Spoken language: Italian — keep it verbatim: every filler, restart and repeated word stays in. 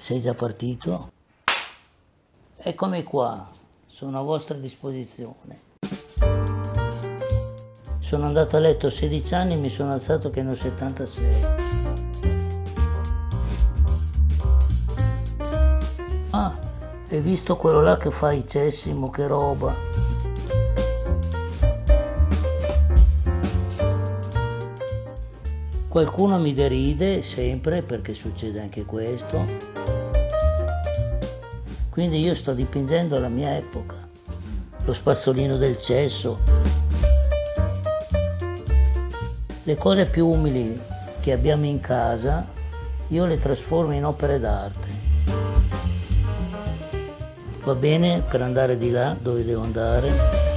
Sei già partito? Eccomi qua, sono a vostra disposizione. Sono andato a letto a sedici anni e mi sono alzato che ne ho settantasei. Ah, hai visto quello là che fa i cessi, mo che roba? Qualcuno mi deride sempre perché succede anche questo. Quindi io sto dipingendo la mia epoca, lo spazzolino del cesso. Le cose più umili che abbiamo in casa, io le trasformo in opere d'arte. Va bene per andare di là dove devo andare?